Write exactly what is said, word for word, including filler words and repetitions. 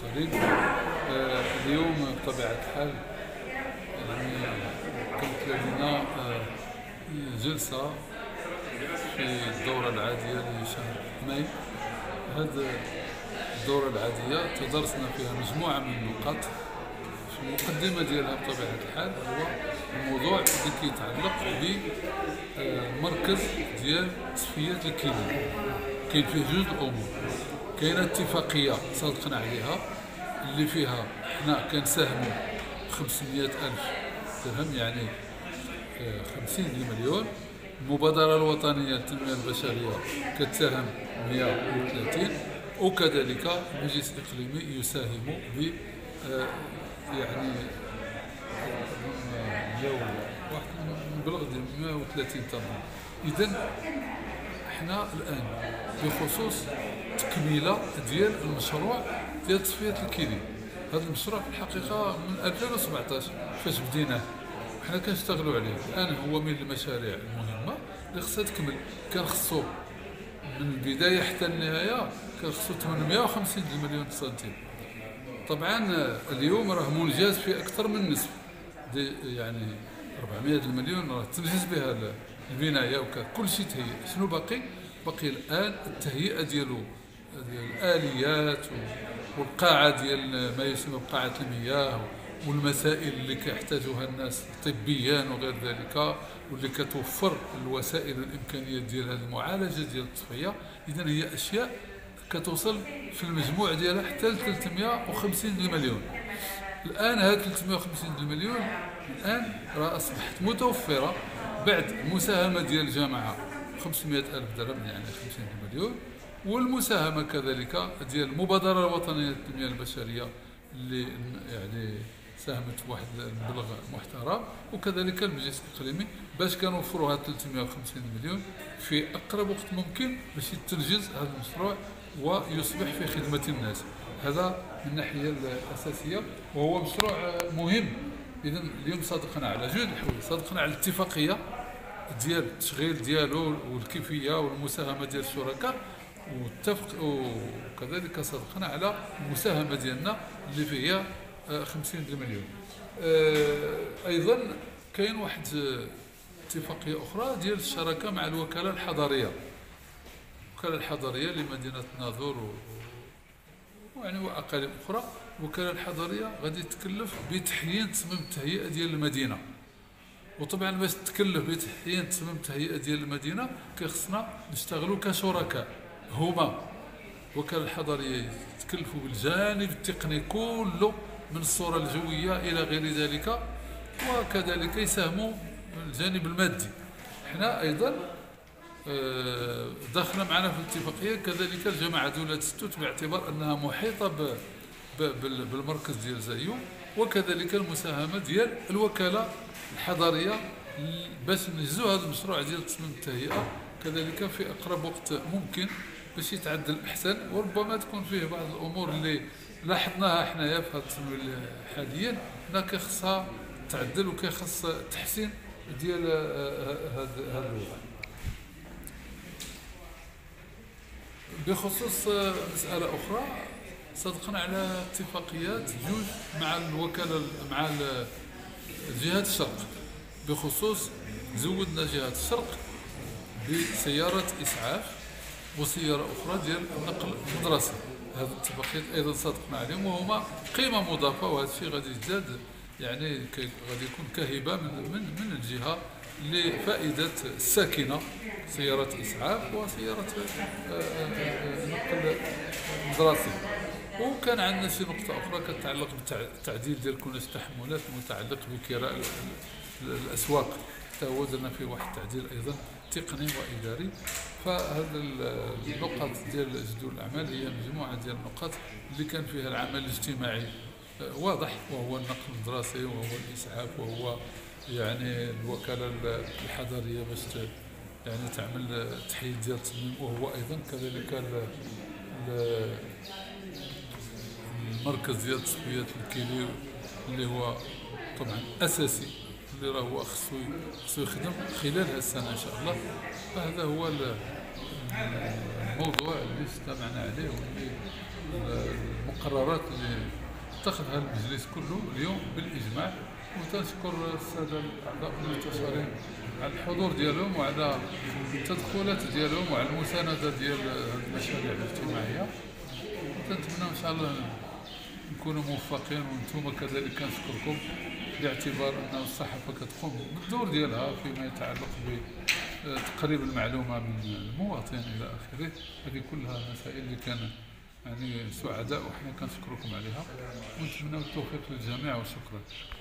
الكريم. آه اليوم بطبيعة الحال يعني كانت لدينا آه جلسة في الدورة العادية لشهر ماي. هذه الدورة العادية تدرسنا فيها مجموعة من النقاط. في المقدمة ديالها بطبيعة الحال هو الموضوع اللي كيتعلق بمركز ديال تصفية الكلى. كاين فيه جوج الأمور. كاينه اتفاقية صادقنا عليها اللي فيها حنا كنساهموا بخمسمائة ألف درهم، يعني خمسين مليون. المبادرة الوطنية للتنمية البشرية كتساهم مئة وثلاثين، وكذلك المجلس الإقليمي يساهم ب يعني نبلغ ديال مئة وثلاثين تمام. إذا حنا الآن بخصوص تكملة ديال المشروع ديال تصفية الكلى. هذا المشروع في الحقيقة من ألفين وسبعطاش فاش بديناه حنا كنشتغلوا عليه. الآن هو من المشاريع المهمة اللي خصها تكمل. كان خصو من البداية حتى النهاية كان خصو ثمانمائة وخمسين مليون سنتيم. طبعا اليوم راه منجز في أكثر من نصف، يعني أربعمائة مليون راه تنجز بها البناية وكذا، كل شيء تهيئ. شنو باقي؟ باقي الآن التهيئة ديالو ديال الآليات والقاعة ديال ما يسمى بقاعة المياه والمسائل اللي كيحتاجوها الناس طبيا وغير ذلك، واللي كتوفر الوسائل والإمكانيات ديال هذه المعالجة ديال التصفية. إذا هي أشياء كتوصل في المجموع ديالها حتى ل ثلاثمائة وخمسين مليون. الآن هذه ثلاثمائة وخمسين مليون الآن راه أصبحت متوفرة بعد المساهمة ديال الجامعة خمسمائة ألف درهم، يعني خمسين مليون، والمساهمة كذلك ديال المبادرة الوطنية للتنمية البشرية اللي يعني ساهمت بواحد المبلغ محترم، وكذلك المجلس الإقليمي باش كنوفروا هاد ثلاثمائة وخمسين مليون في أقرب وقت ممكن باش يتنجز هذا المشروع ويصبح في خدمة الناس. هذا من الناحية الأساسية، وهو مشروع مهم. إذا اليوم صادقنا على جوج الحوايج. صادقنا على الاتفاقية ديال التشغيل ديالو والكيفية والمساهمة ديال الشركاء، واتفق وكذلك صادقنا على المساهمة ديالنا اللي فيها خمسين مليون. أيضا كاين واحد اتفاقية أخرى ديال الشراكة مع الوكالة الحضرية. الوكالة الحضرية لمدينة ناظور ويعني وأقاليم أخرى. الوكالة الحضرية غادي تكلف بتحيين تصميم التهيئة ديال المدينة، وطبعا باش تكلف بتحيين تصميم التهيئة ديال المدينة كيخصنا نشتغلوا كشركاء. هما الوكالة الحضرية يتكلفوا بالجانب التقني كله من الصورة الجوية إلى غير ذلك، وكذلك يساهموا الجانب المادي. حنا أيضا داخله معنا في الاتفاقية كذلك الجامعة دولة ستوت باعتبار أنها محيطة بالمركز ديال زايو، وكذلك المساهمة ديال الوكالة الحضرية باش ننجزوا هذا المشروع ديال تصميم التهيئة كذلك في أقرب وقت ممكن باش يتعدل أحسن. وربما تكون فيه بعض الأمور اللي لاحظناها حنايا في هذا التصميم حاليا هنا كيخصها تعدل وكيخص تحسين ديال هذا الوضع. بخصوص مسألة أخرى، صدقنا على اتفاقيات جوج مع الوكالة مع جهة الشرق. بخصوص زودنا جهة الشرق بسيارة إسعاف وسيارة أخرى ديال النقل المدرسي. هذه الاتفاقيات أيضا صادقنا عليهم، وهما قيمة مضافة، وهذا الشيء غادي يزداد، يعني غادي يكون كهبة من من من الجهة لفائدة الساكنة، سيارة إسعاف وسيارة نقل مدرسي. وكان عندنا شي نقطة أخرى كتتعلق بالتعديل ديال كناش التحملات المتعلق بكراء الأسواق، حتى هو درنا فيه واحد التعديل أيضا تقني وإداري. فهذا النقط ديال جدول الأعمال هي مجموعة ديال النقط اللي كان فيها العمل الاجتماعي واضح، وهو النقل الدراسي وهو الإسعاف وهو يعني الوكالة الحضرية باش يعني تعمل تحييد ديال التصميم، وهو أيضا كذلك المركز ديال تصفية الكلى اللي هو طبعا أساسي، اللي راه هو خصو خصو يخدم خلال هذه السنة إن شاء الله. فهذا هو الموضوع اللي استمعنا عليه واللي القرارات اللي اتخذها المجلس كله اليوم بالإجماع. وتنشكر السادة الأعضاء المستشارين على الحضور ديالهم وعلى التدخلات ديالهم وعلى المساندة ديال هذه المشاريع الاجتماعية. وتنتمنى إن شاء الله نكونوا موفقين، وانتم كذلك كنشكركم باعتبار أن الصحافة كتقوم بالدور ديالها فيما يتعلق بتقريب المعلومة من المواطن إلى آخره. هذه كلها مسائل اللي كان يعني سعداء وحنا كنشكركم عليها، ونتمنى التوفيق للجميع وشكرا.